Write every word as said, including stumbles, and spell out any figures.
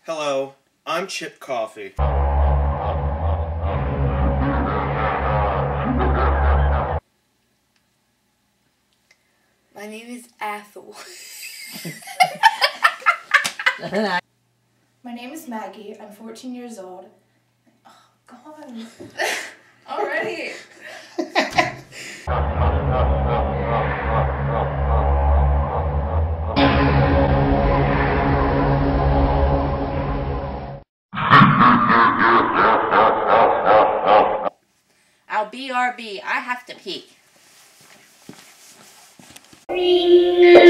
Hello, I'm Chip Coffee. My name is Athel. My name is Maggie. I'm fourteen years old. Oh, God. Already. I'll B R B. I have to pee.